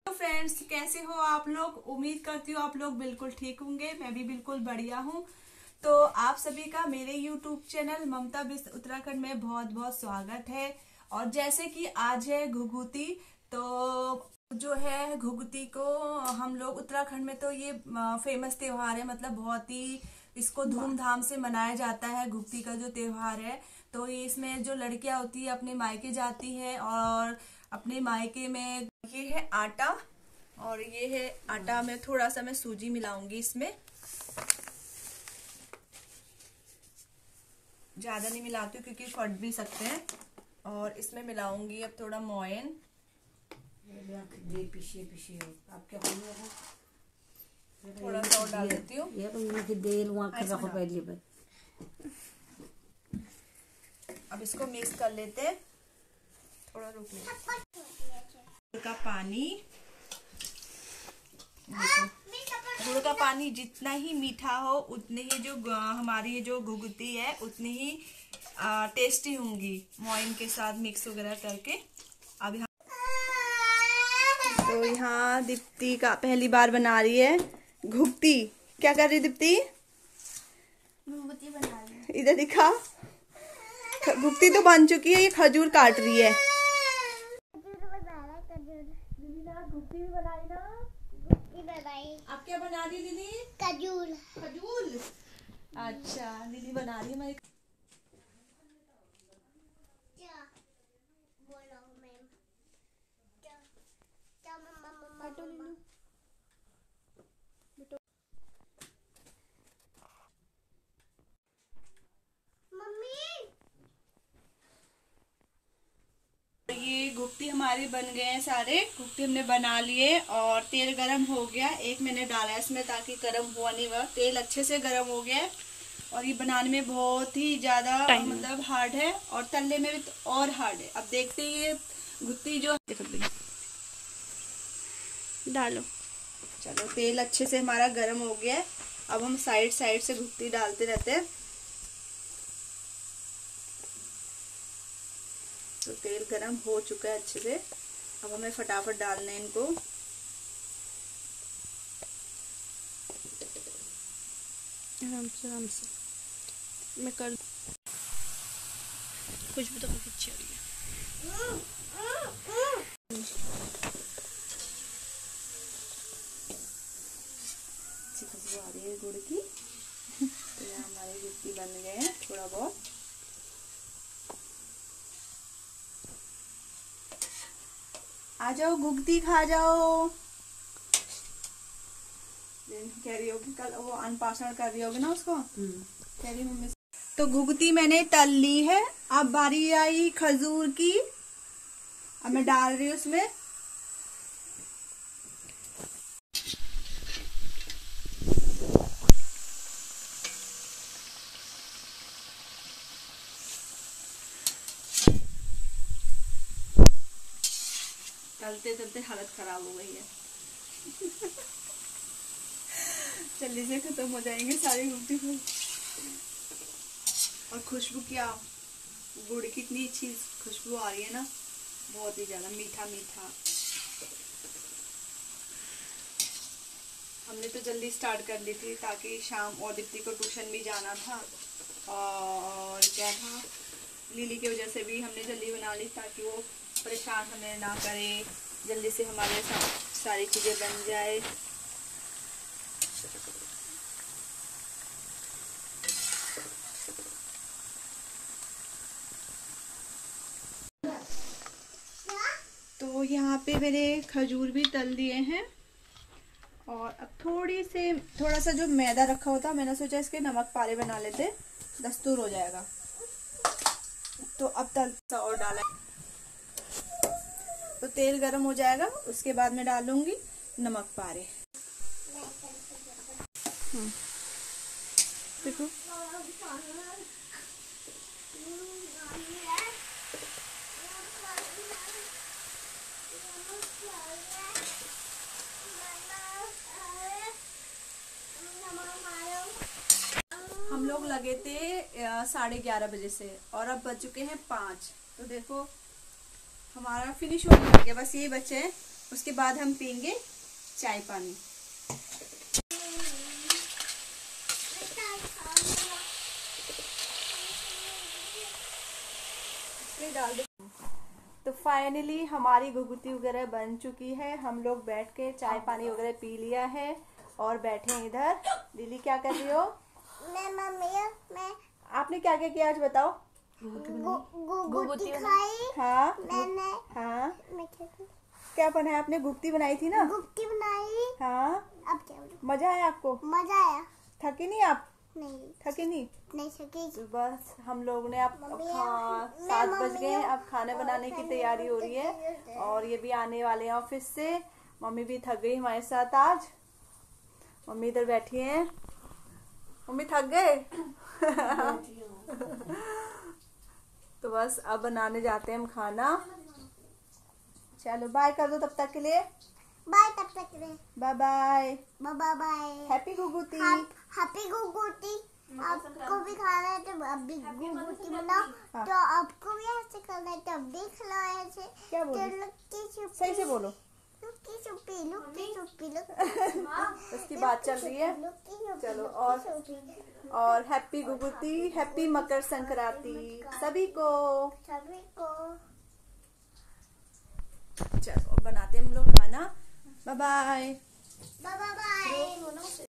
तो फ्रेंड्स, कैसे हो आप लोग? उम्मीद करती हूँ आप लोग बिल्कुल ठीक होंगे। मैं भी बिल्कुल बढ़िया हूँ। तो आप सभी का मेरे यूट्यूब चैनल ममता बिस्ट उत्तराखंड में बहुत बहुत स्वागत है। और जैसे कि आज है घुघुती, तो जो है घुघुती को हम लोग उत्तराखंड में तो ये फेमस त्योहार है, मतलब बहुत ही इसको धूमधाम से मनाया जाता है। घुघुती का जो त्योहार है, तो ये इसमें जो लड़कियां होती है अपने मायके जाती है और अपने मायके में ये है आटा, और ये है आटा में थोड़ा सा मैं सूजी मिलाऊंगी। इसमें ज्यादा नहीं मिलाती हूँ क्योंकि फट भी सकते हैं। और इसमें मिलाऊंगी अब थोड़ा मोयन। थोड़ा सा और डाल देती हूँ। अब इसको मिक्स कर लेते हैं। थोड़ा रुक लेते, गुड़ का पानी। देखो, गुड़ का पानी जितना ही मीठा हो उतने ही जो हमारी जो घुघुती है उतनी ही टेस्टी होंगी, मोइन के साथ मिक्स वगैरह करके। अब यहाँ तो यहाँ दीप्ति का पहली बार बना रही है घुघुती। क्या कर रही है दीप्ति? घुघुती बना रही है। इधर दिखा, घुघुती तो बन चुकी है, ये खजूर काट रही है। घुघुती भी बनाई ना? आप क्या बना रही है दीदी? खजूर। खजूर, अच्छा दीदी बना रही है हमारी। ये घुघुती हमारे बन गए हैं सारे। घुघुती हमने बना लिए और तेल गरम हो गया। एक मैंने डाला है इसमें ताकि गरम हुआ नहीं, वह तेल अच्छे से गरम हो गया है। और ये बनाने में बहुत ही ज्यादा मतलब हार्ड है और तलने में भी तो और हार्ड है। अब देखते हैं ये घुघुती जो डालो। चलो, तेल अच्छे से हमारा गरम हो गया है। अब हम साइड साइड से घुघुती डालते रहते हैं। तो तेल गरम हो चुका है अच्छे से। अब हमें फटाफट डालना है इनको। आराम से मैं कर। खुशबू तो बहुत अच्छी हो रही है। अच्छी खुशबू आ रही है गुड़ की। तो यहाँ हमारे घुघुती बन गए हैं थोड़ा बहुत। आ जाओ घुघुती खा जाओ। कह रही होगी कल वो अनपाषण कर रही होगी ना उसको। कह रही मम्मी। तो घुघुती मैंने तल ली है। अब बारी आई खजूर की। अब मैं डाल रही हूँ उसमें। तलते तलते हालत खराब हो गई है। जल्दी से खत्म हो जाएंगे सारी घुघुती फूल। और खुशबू क्या, गुड़ की इतनी अच्छी खुशबू आ रही है ना, बहुत ही ज्यादा मीठा मीठा। हमने तो जल्दी स्टार्ट कर ली थी ताकि शाम और दीप्ति को ट्यूशन भी जाना था। और क्या था, लिली की वजह से भी हमने जल्दी बना ली ताकि वो परेशान हमें ना करे, जल्दी से हमारे सारी चीजें बन जाए। तो यहाँ पे मेरे खजूर भी तल दिए हैं। और अब थोड़ा सा जो मैदा रखा होता, मैंने सोचा इसके नमक पारे बना लेते, दस्तूर हो जाएगा। तो अब सा और डाला। तो तेल गरम हो जाएगा, उसके बाद मैं डालूंगी नमक पारे। देखो हम लोग लगे थे 11:30 बजे से और अब बज चुके हैं 5। तो देखो हमारा फिनिश होने लग गया, बस ये बचे हैं उसके बाद हम पियेंगे चाय पानी। तो फाइनली हमारी घुघुती वगैरह बन चुकी है। हम लोग बैठ के चाय पानी वगैरह पी लिया है और बैठे हैं इधर। लिली क्या कर रही हो? मैं आपने क्या क्या किया आज बताओ? घुघुती खाई। हाँ मैंने हाँ मैं क्या बनाया आपने? घुघुती बनाई थी ना? घुघुती बनाई। हाँ अब क्या बोलूं? मजा आया आपको? मजा आया। थकी नहीं आप? नहीं थकी नहीं? नहीं सकी। तो बस हम लोग ने अब मम्मी, 7 बज मम्मी, गए। अब खाने बनाने की तैयारी हो रही है और ये भी आने वाले हैं ऑफिस से। मम्मी भी थक गई हमारे साथ आज। मम्मी इधर बैठी हैं। मम्मी थक गए? तो बस अब बनाने जाते हैं हम खाना। चलो बाय कर दो तब तक के लिए। बाय तब तक के लिए। Bye bye. Bye bye. Happy Ghughuti. Happy Ghughuti. आपको भी खाना है तो अब भी घुघुती बनाओ। हाँ। तो आपको भी ऐसे करना है तो अब भी खिलाओ ऐसे। क्या बोलो? तो लुक्की छुपी। सही से बोलो। लुक्की छुपी लुक्की छुपी उसकी बात चल रही है। चलो और हैप्पी घुघुती, हैप्पी मकर संक्रांति सभी को। सभी को। चलो बनाते हैं हम लोग खाना। Bye bye. Bye bye.